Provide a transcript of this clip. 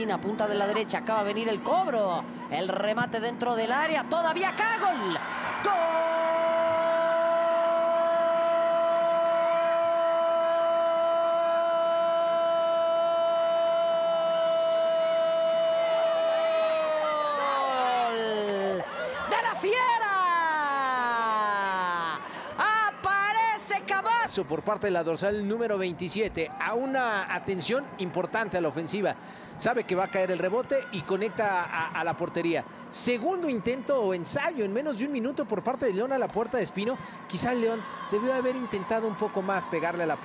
Punta de la derecha, acaba de venir el cobro. El remate dentro del área, todavía acá, gol. ¡Gol! ¡De la Fiera! ¡Aparece Camacho! Por parte de la dorsal número 27, a una atención importante a la ofensiva. Sabe que va a caer el rebote y conecta a la portería. Segundo intento o ensayo en menos de un minuto por parte de León a la puerta de Espino. Quizá León debió haber intentado un poco más pegarle a la puerta.